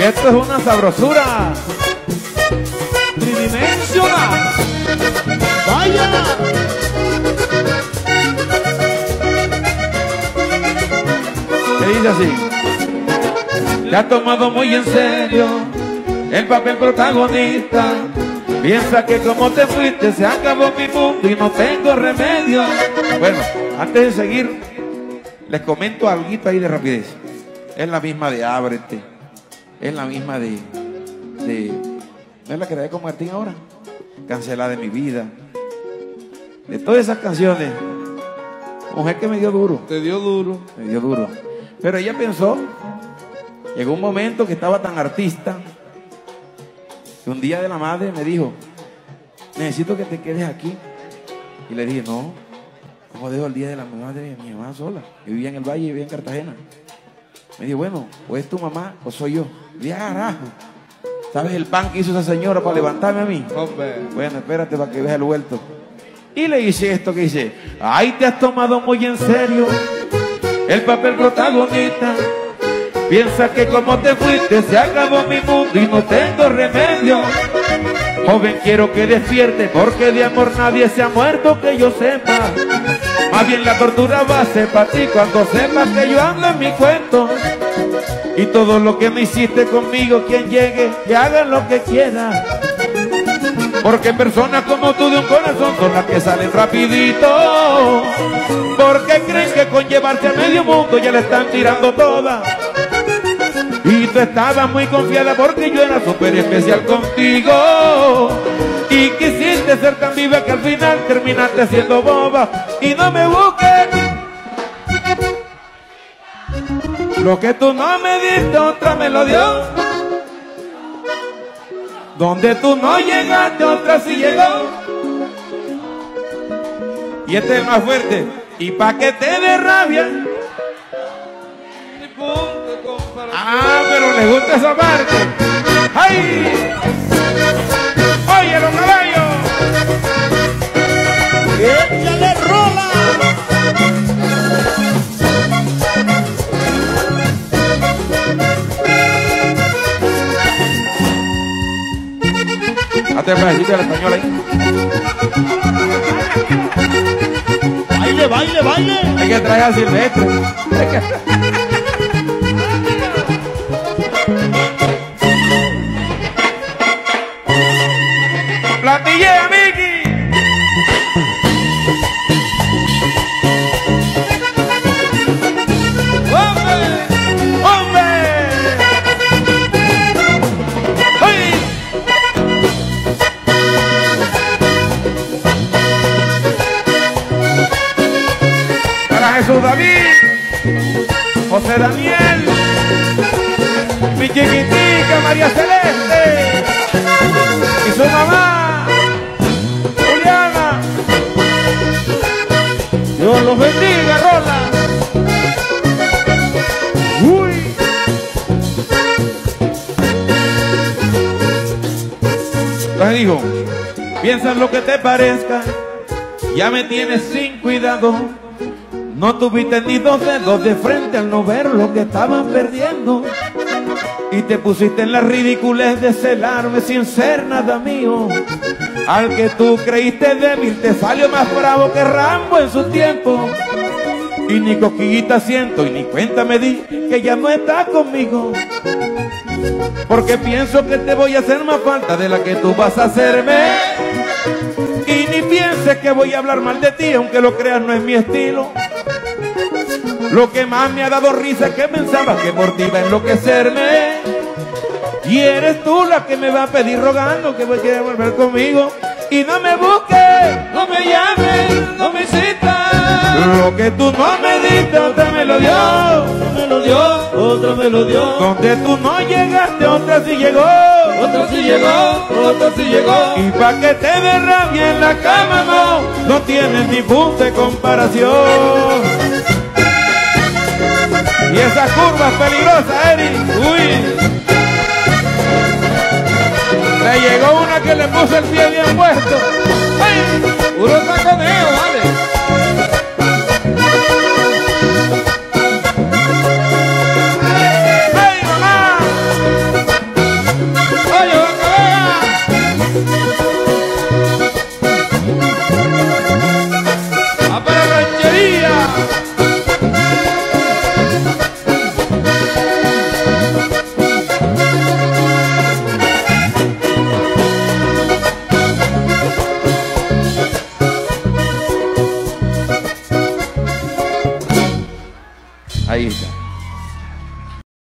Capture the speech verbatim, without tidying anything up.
esto es una sabrosura tridimensional. ¡Vaya! Que dice así: te has tomado muy en serio el papel protagonista. Piensa que como te fuiste se acabó mi mundo y no tengo remedio. Bueno, antes de seguir, les comento algo ahí de rapidez. Es la misma de Ábrete. Es la misma de... de ¿no es la que grabé con Martín ahora? Cancela de mi vida. De todas esas canciones, mujer que me dio duro. Te dio duro. Me dio duro. Pero ella pensó, llegó un momento que estaba tan artista, que un día de la madre me dijo, necesito que te quedes aquí. Y le dije, no, ¿cómo dejo el día de la madre de mi mamá sola? Yo vivía en el Valle y vivía en Cartagena. Me dijo, bueno, o es tu mamá o soy yo. Y dije, ah, carajo, ¿sabes el pan que hizo esa señora para levantarme a mí? Hombre. Bueno, espérate para que veas el vuelto. Y le hice esto que dice, ay, te has tomado muy en serio el papel protagonista. Piensa que como te fuiste se acabó mi mundo y no tengo remedio. Joven, quiero que despierte, porque de amor nadie se ha muerto que yo sepa. Más bien la tortura va a ser para ti cuando sepas que yo ando en mi cuento. Y todo lo que me hiciste conmigo, quien llegue, que haga lo que quiera. Porque personas como tú de un corazón son las que salen rapidito. Porque creen que con llevarse a medio mundo ya le están tirando toda. Y tú estabas muy confiada porque yo era súper especial contigo. Y quisiste ser tan viva que al final terminaste siendo boba. Y no me busques. Lo que tú no me diste, otra me lo dio. Donde tú no llegaste, otra sí llegó. Y este es el más fuerte. Y pa' que te dé rabia. Ah, pero le gusta esa parte. ¡Ay! ¡Oye, los caballos! ¡Échale rola! Hazte el pedacito del español ahí. ¡Baile, baile, baile! Hay que traer a Silvestre. ¡Platillea, Miki! ¡Hombre! ¡Hombre! ¡Ay! Para Jesús David, José Daniel, mi chiquitica María Celeste y su mamá Juliana. Dios los bendiga, Rola. Uy. Entonces dijo, piensa en lo que te parezca, ya me tienes sin cuidado. No tuviste ni dos dedos de frente al no ver lo que estaban perdiendo. Y te pusiste en la ridiculez de celarme sin ser nada mío. Al que tú creíste débil te salió más bravo que Rambo en su tiempo. Y ni cosquillita siento y ni cuenta me di que ya no estás conmigo. Porque pienso que te voy a hacer más falta de la que tú vas a hacerme. Y ni pienses que voy a hablar mal de ti, aunque lo creas no es mi estilo. Lo que más me ha dado risa es que pensaba que por ti iba a enloquecerme. Y eres tú la que me va a pedir rogando que voy a volver conmigo. Y no me busques, no me llames, no me citas. Lo que tú no me diste, otra me lo dio. Otra me lo dio, otra me lo dio. Donde tú no llegaste, otra sí llegó. Otra sí llegó, otra sí llegó. Y pa' que te dé rabia en la cama, no, no tienes ni punto de comparación. Y esas curvas peligrosas, Eric. Uy. Le llegó una que le puso el pie bien puesto.